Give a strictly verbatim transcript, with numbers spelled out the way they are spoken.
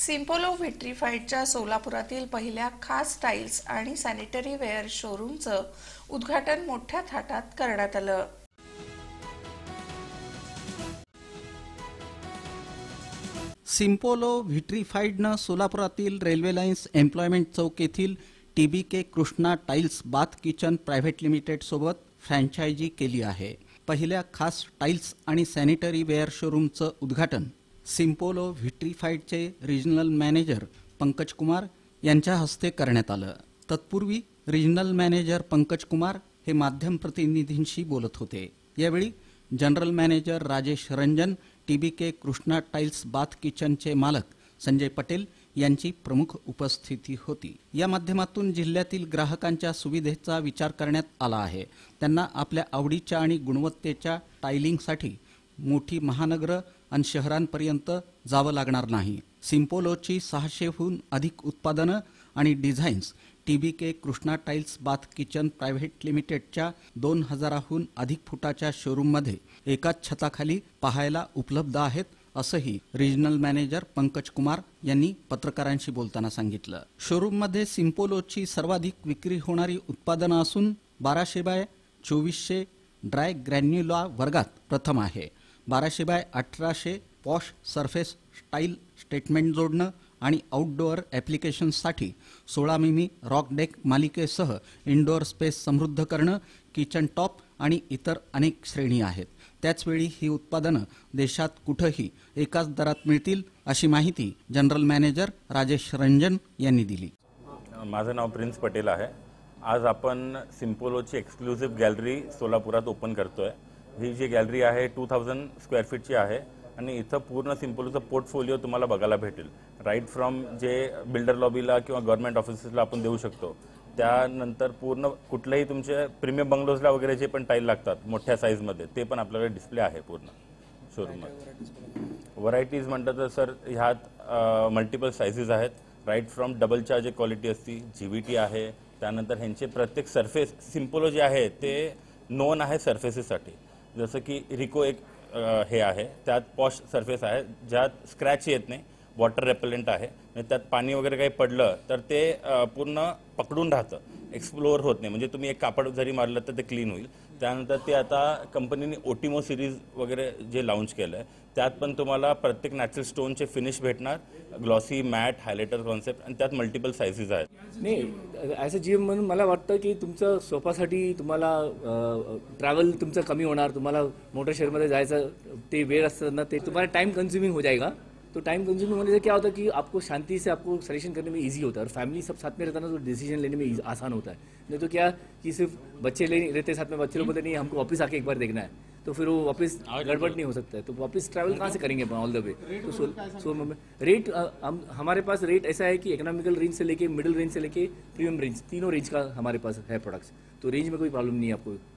सिम्पोलो व्हिट्रिफाईडच्या सोलापुरातील पहिल्या खास टाईल्स आणि सॅनिटरी वेअर शोरूमचं उद्घाटन मोठ्या थाटात करण्यात आलं. सिम्पोलो व्हिट्रिफाईडनं सोलापुरातील रेल्वे लाईन्स एम्प्लॉयमेंट चौक येथील TBK Krishna tiles bath kitchen private limited सोबत फ्रँचायझी केली आहे. पहिल्या खास टाईल्स आणि सॅनिटरी वेअर शोरूमचं उद्घाटन सिम्पोलो व्हिट्रिफाईडचे रिजनल मॅनेजर पंकज कुमार यांच्या हस्ते करण्यात आलं. तत्पूर्वी रिजनल मॅनेजर पंकज कुमार हे माध्यम प्रतिनिधींशी बोलत होते. यावेळी general manager Rajesh Ranjan, TBK Krishna tiles bath किचनचे मालक संजय पटेल यांची प्रमुख उपस्थिती होती. या माध्यमातून जिल्ह्यातील ग्राहकांच्या सुविधेचा विचार करण्यात आला आहे. त्यांना आपल्या आवडीच्या आणि गुणवत्तेच्या टायलिंगसाठी मोठी महानगरं आणि शहरांपर्यंत जावं लागणार नाही. सिम्पोलोची सहाशेहून अधिक उत्पादनं आणि designs TBK Krishna tiles bath kitchen private लिमिटेडच्या दोन हजाराहून अधिक फुटाच्या शोरूममध्ये एकाच छताखाली पाहायला उपलब्ध आहेत, असंही रिजनल मॅनेजर पंकज कुमार यांनी पत्रकारांशी बोलताना सांगितलं. शोरूममध्ये सिम्पोलोची सर्वाधिक विक्री होणारी उत्पादनं असून बाराशे बाय चोवीसशे ड्राय ग्रॅन्युला वर्गात प्रथम आहे. बाराशे बाय अठराशे पॉश सरफेस स्टाईल स्टेटमेंट जोडणं आणि आउटडोअर ॲप्लिकेशन्ससाठी सोळा मिमी रॉक डेक मालिकेसह इनडोअर स्पेस समृद्ध करणं, किचन टॉप आणि इतर अनेक श्रेणी आहेत. त्याचवेळी ही उत्पादनं देशात कुठंही एकाच दरात मिळतील, अशी माहिती जनरल मॅनेजर राजेश रंजन यांनी दिली. माझं नाव प्रिन्स पटेल आहे. आज आपण सिम्पोलोची एक्सक्लुझिव्ह गॅलरी सोलापुरात ओपन करतोय. ही जी गॅलरी आहे टू थाउजंड स्क्वेअर फीटची आहे आणि इथं पूर्ण सिम्पोलोचं पोर्टफोलिओ तुम्हाला बघायला भेटेल. राईट फ्रॉम जे बिल्डर लॉबीला किंवा गव्हर्नमेंट ऑफिसेसला आपण देऊ शकतो, त्यानंतर पूर्ण कुठल्याही तुमचे प्रीमियम बंगलोजला वगैरे जे पण टाईल लागतात मोठ्या साईजमध्ये, ते पण आपल्याकडे डिस्प्ले आहे पूर्ण शोरूममध्ये. व्हरायटीज म्हणतात तर सर ह्यात मल्टिपल साईजेस आहेत. राईट फ्रॉम डबल चार्ज एक क्वालिटी असती, जी व्ही टी आहे. त्यानंतर ह्यांचे प्रत्येक सरफेस सिम्पोलो जे आहे ते नोन आहे सरफेसेससाठी. जसं की रिको एक हे आहे, त्यात पॉश सरफेस आहे ज्यात स्क्रॅच येत नाही, वॉटर रेपेलेंट आहे. म्हणजे त्यात पाणी वगैरे काही पडलं तर ते पूर्ण पकडून राहतं, एक्सप्लोअर होत नाही. म्हणजे तुम्ही एक कापड जरी मारलं तर ते क्लीन होईल. त्यानंतर ते आता कंपनीने ओटिमो सिरीज वगैरे जे लॉन्च केलं आहे, त्यात पण तुम्हाला प्रत्येक नॅचरल स्टोनचे फिनिश भेटणार, ग्लॉसी मॅट हायलायटर कॉन्सेप्ट, आणि त्यात मल्टिपल साईजेस आहेत. नाही, ॲज अ जीम म्हणून मला वाटतं की तुमचं सोपासाठी तुम्हाला ट्रॅव्हल तुमचं कमी होणार. तुम्हाला मोठ्या शहरमध्ये जायचं ते वेळ असतं ना, ते तुम्हाला टाइम कंज्यूमिंग हो जाएगा. तो टाइम कंज्यूमिंग होने से क्या होता है कि आपको शांति से आपको सजेशन करने में इजी होता है, और फैमिली सब साथ में रहता है ना, तो डिसीजन लेने में आसान होता है. नहीं तो क्या कि सिर्फ बच्चे ले रहते साथ में, बच्चे लोग बोलते नहीं हमको ऑफिस आके एक बार देखना है, तो फिर वो वापस गड़बड़ नहीं हो सकता है. तो वापस ट्रैवल कहाँ से करेंगे अपन ऑल द वे. तो सो सो रेट हम हमारे पास रेट ऐसा है कि इकोनॉमिकल रेंज से लेके मिडिल रेंज से लेके प्रीमियम रेंज, तीनों रेंज का हमारे पास है प्रोडक्ट्स. तो रेंज में कोई प्रॉब्लम नहीं है आपको.